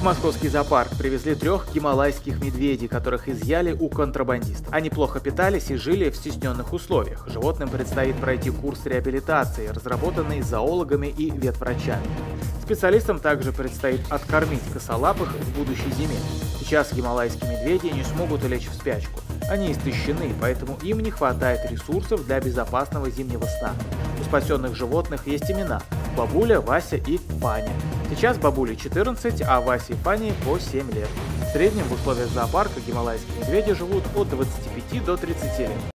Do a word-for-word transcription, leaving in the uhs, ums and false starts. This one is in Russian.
В московский зоопарк привезли трех гималайских медведей, которых изъяли у контрабандистов. Они плохо питались и жили в стесненных условиях. Животным предстоит пройти курс реабилитации, разработанный зоологами и ветврачами. Специалистам также предстоит откормить косолапых в будущей зиме. Сейчас гималайские медведи не смогут лечь в спячку. Они истощены, поэтому им не хватает ресурсов для безопасного зимнего сна. У спасенных животных есть имена – Бабуля, Вася и Фаня. Сейчас бабуле четырнадцать, а Васе и Фане по семь лет. В среднем в условиях зоопарка гималайские медведи живут от двадцати пяти до тридцати лет.